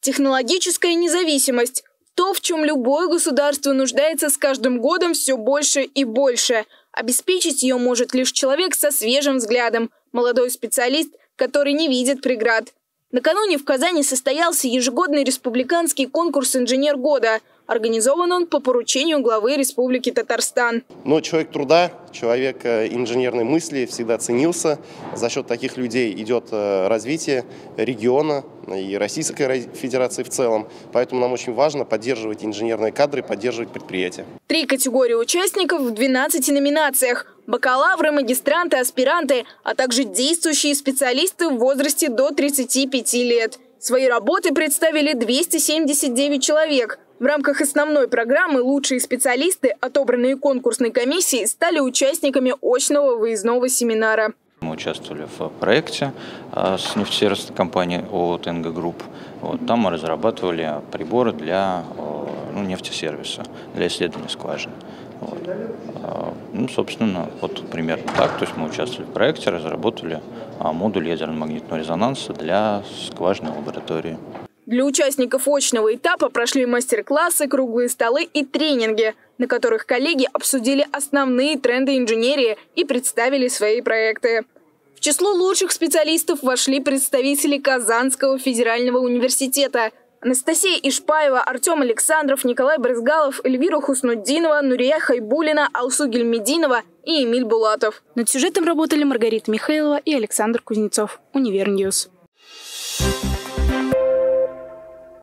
Технологическая независимость – то, в чем любое государство нуждается с каждым годом все больше и больше. Обеспечить ее может лишь человек со свежим взглядом, молодой специалист, который не видит преград. Накануне в Казани состоялся ежегодный республиканский конкурс «Инженер года». Организован он по поручению главы Республики Татарстан. Но человек труда, человек инженерной мысли всегда ценился. За счет таких людей идет развитие региона и Российской Федерации в целом. Поэтому нам очень важно поддерживать инженерные кадры, поддерживать предприятия. 3 категории участников в 12 номинациях. Бакалавры, магистранты, аспиранты, а также действующие специалисты в возрасте до 35 лет. Свои работы представили 279 человек. В рамках основной программы лучшие специалисты, отобранные конкурсной комиссией, стали участниками очного выездного семинара. Мы участвовали в проекте с нефтесервисной компанией ООО «ТНГ Групп». Там мы разрабатывали приборы для нефтесервиса, для исследования скважин. Собственно, примерно так. То есть мы участвовали в проекте, разработали модуль ядерно-магнитного резонанса для скважинной лаборатории. Для участников очного этапа прошли мастер-классы, круглые столы и тренинги, на которых коллеги обсудили основные тренды инженерии и представили свои проекты. В число лучших специалистов вошли представители Казанского федерального университета. Анастасия Ишпаева, Артем Александров, Николай Брызгалов, Эльвира Хуснуддинова, Нурия Хайбулина, Алсу Гельмединова и Эмиль Булатов. Над сюжетом работали Маргарита Михайлова и Александр Кузнецов. Универньюз.